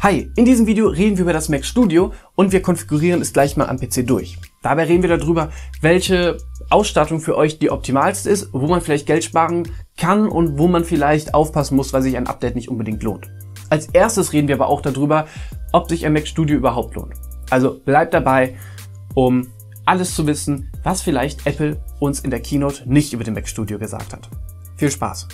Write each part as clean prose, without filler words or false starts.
Hi, in diesem Video reden wir über das Mac Studio und wir konfigurieren es gleich mal am PC durch. Dabei reden wir darüber, welche Ausstattung für euch die optimalste ist, wo man vielleicht Geld sparen kann und wo man vielleicht aufpassen muss, weil sich ein Update nicht unbedingt lohnt. Als erstes reden wir aber auch darüber, ob sich ein Mac Studio überhaupt lohnt. Also bleibt dabei, um alles zu wissen, was vielleicht Apple uns in der Keynote nicht über den Mac Studio gesagt hat. Viel Spaß!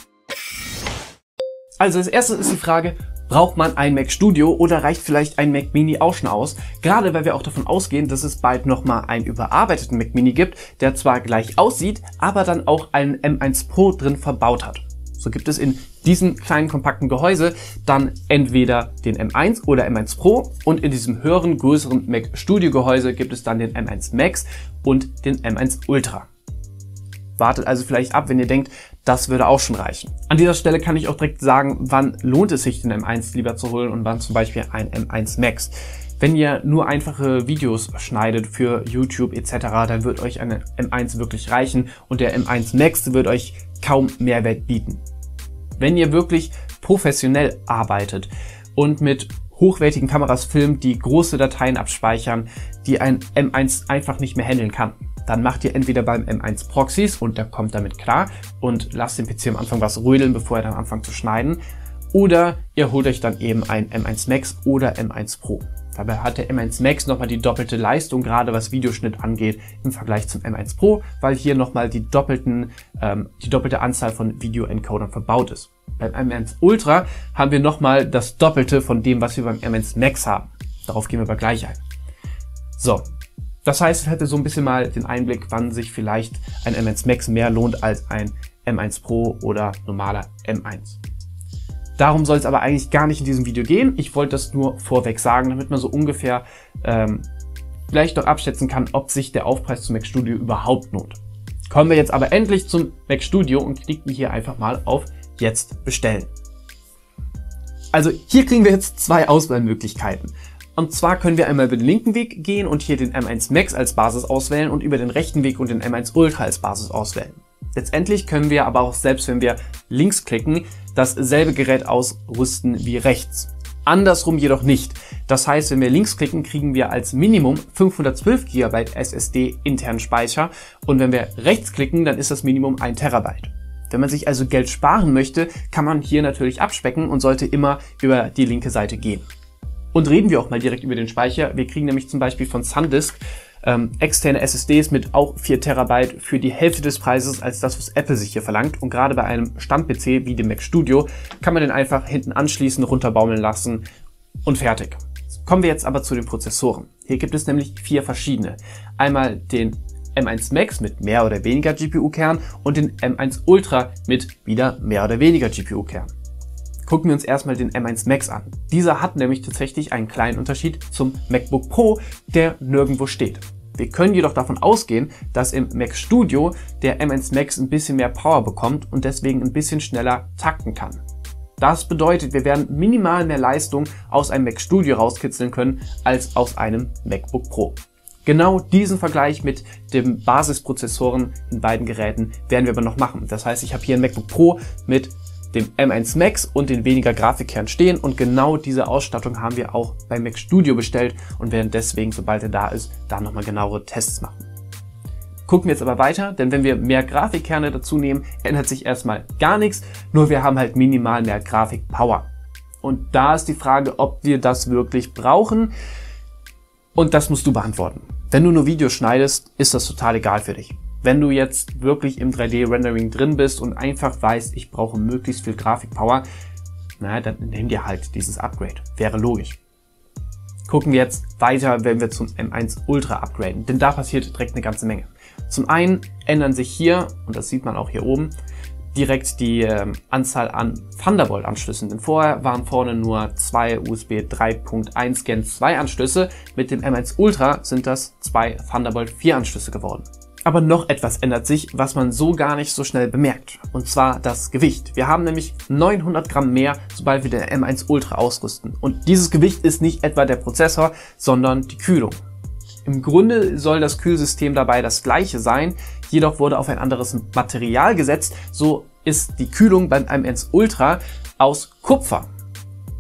Also als erstes ist die Frage, braucht man ein Mac Studio oder reicht vielleicht ein Mac Mini auch schon aus? Gerade weil wir auch davon ausgehen, dass es bald nochmal einen überarbeiteten Mac Mini gibt, der zwar gleich aussieht, aber dann auch einen M1 Pro drin verbaut hat. So gibt es in diesem kleinen kompakten Gehäuse dann entweder den M1 oder M1 Pro und in diesem höheren, größeren Mac Studio Gehäuse gibt es dann den M1 Max und den M1 Ultra. Wartet also vielleicht ab, wenn ihr denkt, das würde auch schon reichen. An dieser Stelle kann ich auch direkt sagen, wann lohnt es sich, den M1 lieber zu holen und wann zum Beispiel ein M1 Max. Wenn ihr nur einfache Videos schneidet für YouTube etc., dann wird euch eine M1 wirklich reichen und der M1 Max wird euch kaum Mehrwert bieten. Wenn ihr wirklich professionell arbeitet und mit hochwertigen Kameras filmt, die große Dateien abspeichern, die ein M1 einfach nicht mehr handeln kann, dann macht ihr entweder beim M1 Proxys und der kommt damit klar und lasst den PC am Anfang was rödeln, bevor er dann anfängt zu schneiden, oder ihr holt euch dann eben ein M1 Max oder M1 Pro. Dabei hat der M1 Max nochmal die doppelte Leistung, gerade was Videoschnitt angeht, im Vergleich zum M1 Pro, weil hier nochmal die doppelte Anzahl von Video-Encodern verbaut ist. Beim M1 Ultra haben wir nochmal das Doppelte von dem, was wir beim M1 Max haben. Darauf gehen wir aber gleich ein. So, das heißt, ich hatte so ein bisschen mal den Einblick, wann sich vielleicht ein M1 Max mehr lohnt als ein M1 Pro oder normaler M1. Darum soll es aber eigentlich gar nicht in diesem Video gehen. Ich wollte das nur vorweg sagen, damit man so ungefähr vielleicht noch abschätzen kann, ob sich der Aufpreis zum Mac Studio überhaupt lohnt. Kommen wir jetzt aber endlich zum Mac Studio und klicken hier einfach mal auf Jetzt bestellen. Also hier kriegen wir jetzt zwei Auswahlmöglichkeiten. Und zwar können wir einmal über den linken Weg gehen und hier den M1 Max als Basis auswählen und über den rechten Weg und den M1 Ultra als Basis auswählen. Letztendlich können wir aber auch, selbst wenn wir links klicken, dasselbe Gerät ausrüsten wie rechts. Andersrum jedoch nicht. Das heißt, wenn wir links klicken, kriegen wir als Minimum 512 GB SSD internen Speicher und wenn wir rechts klicken, dann ist das Minimum 1 TB. Wenn man sich also Geld sparen möchte, kann man hier natürlich abspecken und sollte immer über die linke Seite gehen. Und reden wir auch mal direkt über den Speicher. Wir kriegen nämlich zum Beispiel von SanDisk externe SSDs mit auch 4 TB für die Hälfte des Preises als das, was Apple sich hier verlangt. Und gerade bei einem Stand-PC wie dem Mac Studio kann man den einfach hinten anschließen, runterbaumeln lassen und fertig. Kommen wir jetzt aber zu den Prozessoren. Hier gibt es nämlich 4 verschiedene. Einmal den M1 Max mit mehr oder weniger GPU-Kern und den M1 Ultra mit wieder mehr oder weniger GPU-Kern. Gucken wir uns erstmal den M1 Max an. Dieser hat nämlich tatsächlich einen kleinen Unterschied zum MacBook Pro, der nirgendwo steht. Wir können jedoch davon ausgehen, dass im Mac Studio der M1 Max ein bisschen mehr Power bekommt und deswegen ein bisschen schneller takten kann. Das bedeutet, wir werden minimal mehr Leistung aus einem Mac Studio rauskitzeln können als aus einem MacBook Pro. Genau diesen Vergleich mit den Basisprozessoren in beiden Geräten werden wir aber noch machen. Das heißt, ich habe hier ein MacBook Pro mit dem M1 Max und den weniger Grafikkernen stehen und genau diese Ausstattung haben wir auch beim Mac Studio bestellt und werden deswegen, sobald er da ist, da nochmal genauere Tests machen. Gucken wir jetzt aber weiter, denn wenn wir mehr Grafikkerne dazu nehmen, ändert sich erstmal gar nichts, nur wir haben halt minimal mehr Grafikpower. Und da ist die Frage, ob wir das wirklich brauchen. Und das musst du beantworten. Wenn du nur Videos schneidest, ist das total egal für dich. Wenn du jetzt wirklich im 3D-Rendering drin bist und einfach weißt, ich brauche möglichst viel Grafikpower, na, dann nimm dir halt dieses Upgrade. Wäre logisch. Gucken wir jetzt weiter, wenn wir zum M1 Ultra upgraden, denn da passiert direkt eine ganze Menge. Zum einen ändern sich hier, und das sieht man auch hier oben, direkt die Anzahl an Thunderbolt-Anschlüssen. Denn vorher waren vorne nur 2 USB 3.1 Gen 2 Anschlüsse. Mit dem M1 Ultra sind das 2 Thunderbolt 4 Anschlüsse geworden. Aber noch etwas ändert sich, was man so gar nicht so schnell bemerkt. Und zwar das Gewicht. Wir haben nämlich 900 Gramm mehr, sobald wir den M1 Ultra ausrüsten. Und dieses Gewicht ist nicht etwa der Prozessor, sondern die Kühlung. Im Grunde soll das Kühlsystem dabei das gleiche sein, jedoch wurde auf ein anderes Material gesetzt, so ist die Kühlung beim M1 Ultra aus Kupfer.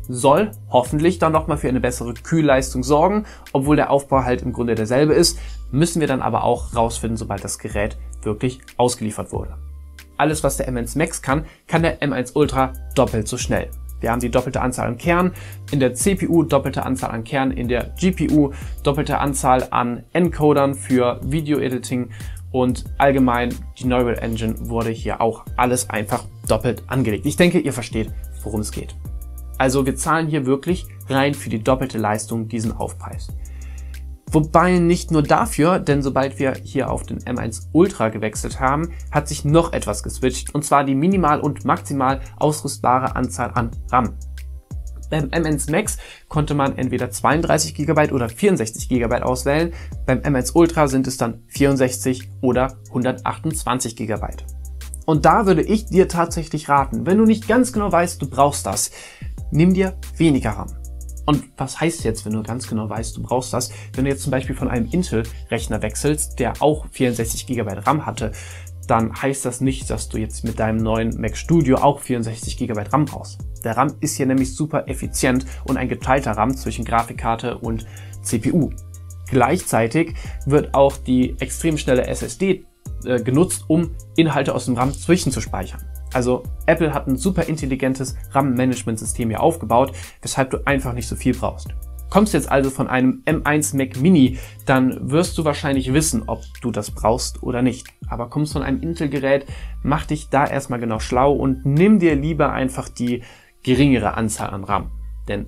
soll hoffentlich dann nochmal für eine bessere Kühlleistung sorgen, obwohl der Aufbau halt im Grunde derselbe ist, müssen wir dann aber auch rausfinden, sobald das Gerät wirklich ausgeliefert wurde. Alles, was der M1 Max kann, kann der M1 Ultra doppelt so schnell. Wir haben die doppelte Anzahl an Kernen in der CPU, doppelte Anzahl an Kernen in der GPU, doppelte Anzahl an Encodern für Video-Editing und allgemein die Neural Engine wurde hier auch alles einfach doppelt angelegt. Ich denke, ihr versteht, worum es geht. Also wir zahlen hier wirklich rein für die doppelte Leistung diesen Aufpreis. Wobei nicht nur dafür, denn sobald wir hier auf den M1 Ultra gewechselt haben, hat sich noch etwas geswitcht, und zwar die minimal und maximal ausrüstbare Anzahl an RAM. Beim M1 Max konnte man entweder 32 GB oder 64 GB auswählen, beim M1 Ultra sind es dann 64 oder 128 GB. Und da würde ich dir tatsächlich raten, wenn du nicht ganz genau weißt, du brauchst das, nimm dir weniger RAM. Und was heißt jetzt, wenn du ganz genau weißt, du brauchst das? Wenn du jetzt zum Beispiel von einem Intel-Rechner wechselst, der auch 64 GB RAM hatte, dann heißt das nicht, dass du jetzt mit deinem neuen Mac Studio auch 64 GB RAM brauchst. Der RAM ist hier nämlich super effizient und ein geteilter RAM zwischen Grafikkarte und CPU. Gleichzeitig wird auch die extrem schnelle SSD genutzt, um Inhalte aus dem RAM zwischenzuspeichern. Also Apple hat ein super intelligentes RAM-Management-System hier aufgebaut, weshalb du einfach nicht so viel brauchst. Kommst du jetzt also von einem M1 Mac Mini, dann wirst du wahrscheinlich wissen, ob du das brauchst oder nicht. Aber kommst von einem Intel-Gerät, mach dich da erstmal genau schlau und nimm dir lieber einfach die geringere Anzahl an RAM. Denn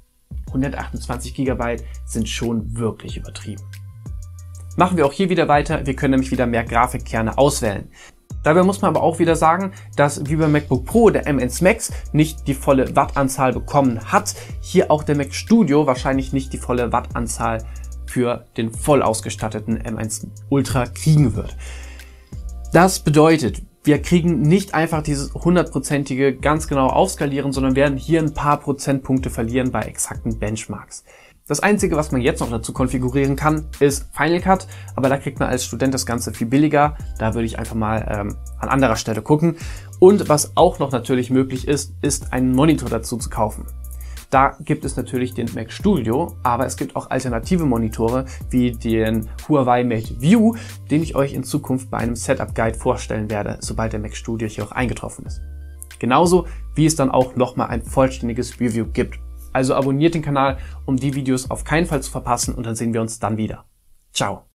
128 GB sind schon wirklich übertrieben. Machen wir auch hier wieder weiter, wir können nämlich wieder mehr Grafikkerne auswählen. Dabei muss man aber auch wieder sagen, dass wie beim MacBook Pro der M1 Max nicht die volle Wattanzahl bekommen hat, hier auch der Mac Studio wahrscheinlich nicht die volle Wattanzahl für den voll ausgestatteten M1 Ultra kriegen wird. Das bedeutet, wir kriegen nicht einfach dieses 100%ige ganz genau aufskalieren, sondern werden hier ein paar Prozentpunkte verlieren bei exakten Benchmarks. Das Einzige, was man jetzt noch dazu konfigurieren kann, ist Final Cut, aber da kriegt man als Student das Ganze viel billiger. Da würde ich einfach mal an anderer Stelle gucken. Und was auch noch natürlich möglich ist, ist einen Monitor dazu zu kaufen. Da gibt es natürlich den Mac Studio, aber es gibt auch alternative Monitore wie den Huawei Mate View, den ich euch in Zukunft bei einem Setup Guide vorstellen werde, sobald der Mac Studio hier auch eingetroffen ist. Genauso wie es dann auch nochmal ein vollständiges Review gibt. Also abonniert den Kanal, um die Videos auf keinen Fall zu verpassen, und dann sehen wir uns dann wieder. Ciao!